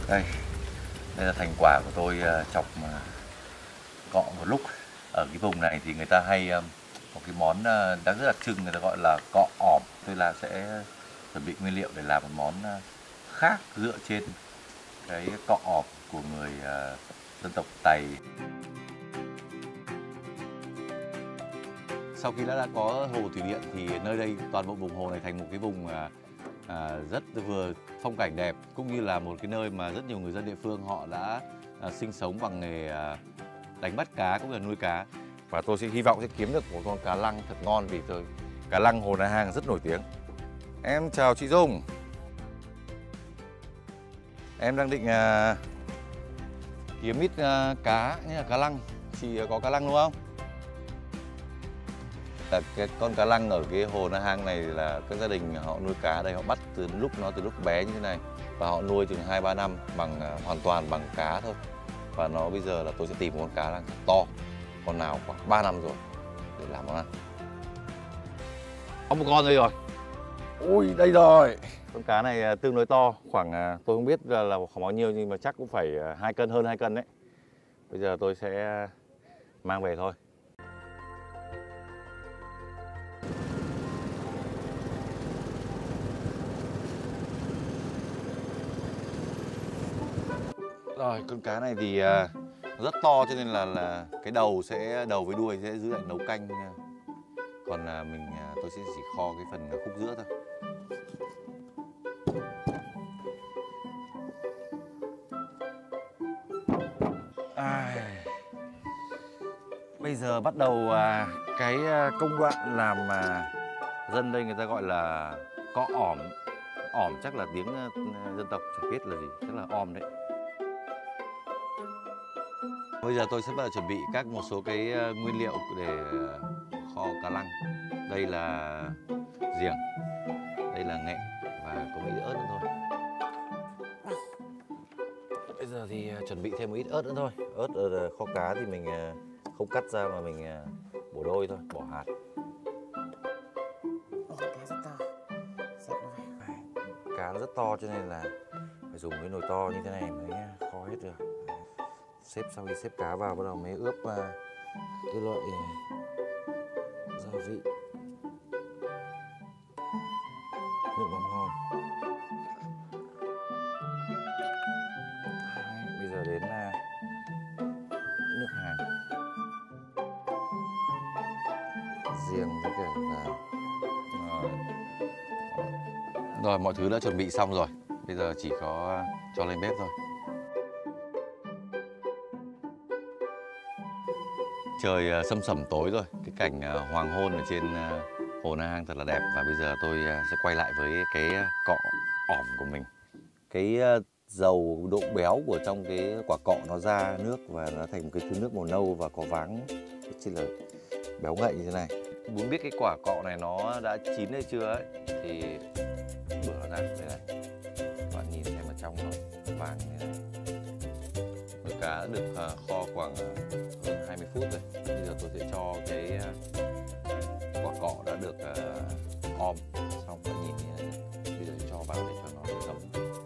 Đây, đây là thành quả của tôi chọc cọ một lúc. Ở cái vùng này thì người ta hay một cái món đang rất đặc trưng, người ta gọi là cọ ỏm. Tôi sẽ chuẩn bị nguyên liệu để làm một món khác dựa trên cái cọ ỏm của người dân tộc Tày. Sau khi đã có hồ thủy điện thì nơi đây, toàn bộ vùng hồ này thành một cái vùng rất vừa phong cảnh đẹp, cũng như là một cái nơi mà rất nhiều người dân địa phương họ đã sinh sống bằng nghề đánh bắt cá cũng như là nuôi cá. Và tôi sẽ hy vọng sẽ kiếm được một con cá lăng thật ngon, vì cá lăng Hồ Na Hang rất nổi tiếng. Em chào chị Dung. Em đang định kiếm ít cá như là cá lăng. Chị có cá lăng đúng không? Cái con cá lăng ở cái hồ Na Hang này là các gia đình họ nuôi cá ở đây, họ bắt từ lúc bé như thế này và họ nuôi chừng 2-3 năm hoàn toàn bằng cá thôi. Và bây giờ là tôi sẽ tìm một con cá lăng to, con nào khoảng 3 năm rồi để làm món ăn. Có một con đây rồi. Ui, đây rồi. Con cá này tương đối to, khoảng tôi không biết là khoảng bao nhiêu nhưng mà chắc cũng phải 2 cân, hơn 2 cân đấy. Bây giờ tôi sẽ mang về thôi. Rồi, con cá này thì rất to cho nên là cái đầu với đuôi sẽ giữ lại nấu canh. Còn tôi sẽ chỉ kho cái phần khúc giữa thôi. Bây giờ bắt đầu cái công đoạn làm mà dân đây người ta gọi là cọ ỏm. Ỏm chắc là tiếng dân tộc chẳng biết là gì, chắc là om đấy. Bây giờ tôi sẽ bắt đầu chuẩn bị một số cái nguyên liệu để kho cá lăng. Đây là giềng, đây là nghệ và có một ít ớt nữa thôi. Bây giờ thì chuẩn bị thêm một ít ớt nữa thôi. Ớt ở kho cá thì mình không cắt ra mà mình bổ đôi thôi, bỏ hạt. Cá rất to, xếp vào. Cá nó rất to cho nên là phải dùng cái nồi to như thế này mới kho hết được. Sau khi xếp cá vào bắt đầu mới ướp cái loại gia vị, nước mắm ngon. Bây giờ đến nước hàng, giềng với cả rồi mọi thứ đã chuẩn bị xong rồi. Bây giờ chỉ có cho lên bếp thôi. Trời sâm sẩm tối rồi, cái cảnh hoàng hôn ở trên hồ Na Hang thật là đẹp. Và bây giờ tôi sẽ quay lại với cái cọ ỏm của mình. Cái dầu độ béo của trong cái quả cọ nó ra nước và nó thành một cái thứ nước màu nâu và có váng rất chi là béo ngậy như thế này. Muốn biết cái quả cọ này nó đã chín hay chưa ấy thì bữa ra đây này, các bạn nhìn xem ở trong nó vàng như thế này. Cái cá được kho khoảng hơn 20 phút rồi. Bây giờ tôi sẽ cho cái quả cọ đã được om xong và nhìn như này. Bây giờ cho vào để cho nó thấm.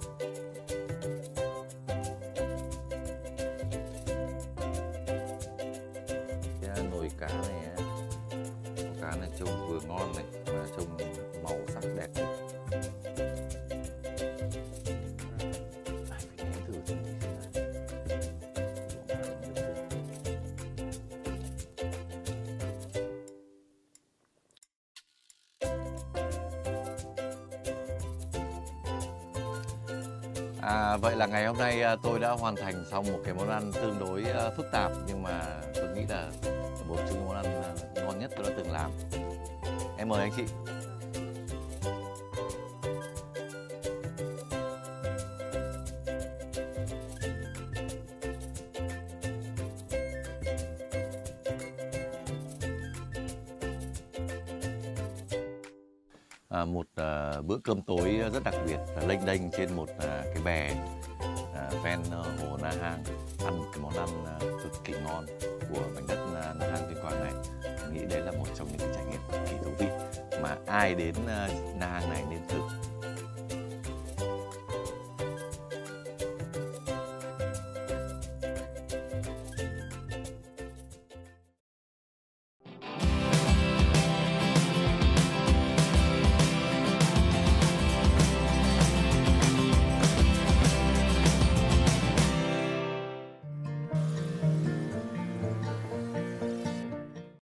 Cái nồi cá này, cá này trông vừa ngon này và trông màu sắc đẹp. Vậy là ngày hôm nay tôi đã hoàn thành xong một cái món ăn tương đối phức tạp, nhưng mà tôi nghĩ là một trong những món ăn ngon nhất tôi đã từng làm. Em mời anh chị. Một bữa cơm tối rất đặc biệt, lênh đênh trên một cái bè ven hồ Na Hang, ăn cái món ăn cực kỳ ngon của mảnh đất Na Hang Tuyên Quang này. Mình nghĩ đấy là một trong những cái trải nghiệm cực kỳ thú vị mà ai đến Na Hang này nên thử.